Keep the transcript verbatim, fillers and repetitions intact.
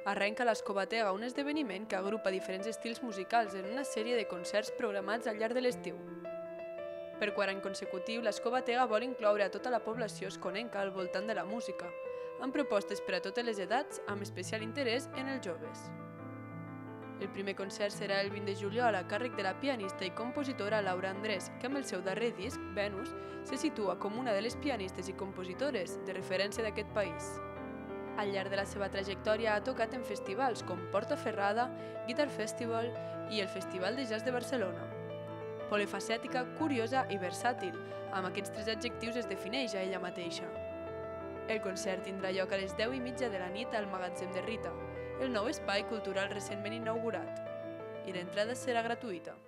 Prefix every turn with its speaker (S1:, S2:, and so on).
S1: Arrenca l'Escobatega, un esdeveniment que agrupa diferents estils musicals en una sèrie de concerts programats al llarg de l'estiu. Per quart any consecutiu, l'Escobatega vol incloure a tota la població esconenca al voltant de la música, amb propostes per a totes les edats, amb especial interès en els joves. El primer concert serà el vint de juliol a càrrec de la pianista i compositora Laura Andrés, que amb el seu darrer disc, Venus, se situa com una de les pianistes i compositores de referència d'aquest país. Al llarg de la seva trajectòria ha tocat en festivals com Portaferrada, Guitar Festival i el Festival de Jazz de Barcelona. Polifacètica, curiosa i versàtil, amb aquests tres adjectius es defineix a ella mateixa. El concert tindrà lloc a les deu i mitja de la nit al Magatzem de Rita, el nou espai cultural recentment inaugurat, i l'entrada serà gratuïta.